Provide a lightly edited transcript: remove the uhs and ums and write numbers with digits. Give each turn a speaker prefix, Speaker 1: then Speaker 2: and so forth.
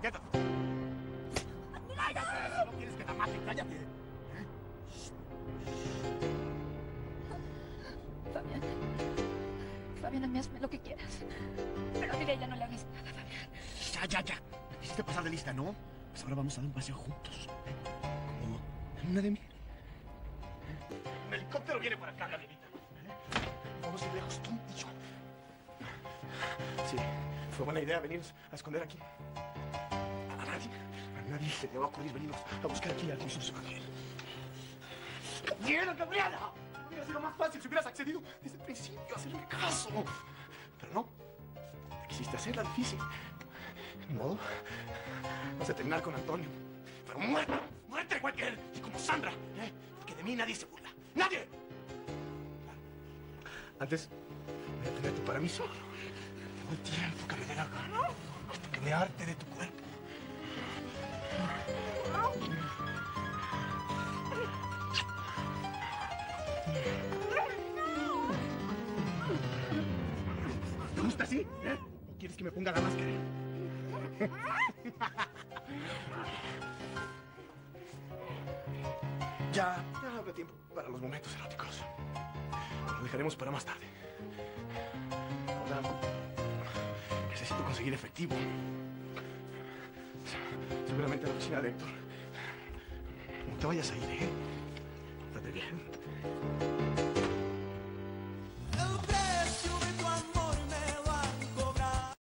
Speaker 1: Quédate. ¡Cállate! No quieres que la mate, cállate.
Speaker 2: Fabián. Fabián, hazme lo que quieras. Pero dile a ella no le hagas nada, Fabián.
Speaker 1: Ya. Me quisiste pasar de lista, ¿no? Pues ahora vamos a dar un paseo juntos. Como en una de miel. Un helicóptero viene para acá, Gabrielita. Vamos a ir lejos, tú y yo. Sí, fue buena idea venirnos a esconder aquí. A nadie se le va a ocurrir venirnos a buscar aquí a alguien sin su ángel. ¡Gabriela! Hubiera sido más fácil si hubieras accedido desde el principio a hacerle caso. Pero no. Te quisiste hacerla difícil. Ni modo. Vas a terminar con Antonio. Pero muerte igual que él. Y como Sandra. Porque de mí nadie se burla. ¡Nadie! Antes voy a tenerte para mí solo. Todo el tiempo que me dé la gana. Hasta que me harte de tu cuerpo. ¿Te gusta así? ¿O quieres que me ponga la máscara? Ya habrá tiempo para los momentos eróticos. Lo dejaremos para más tarde. Ahora necesito conseguir efectivo. Seguramente a la oficina de Héctor. No te vayas a ir, ¿eh? Estate bien.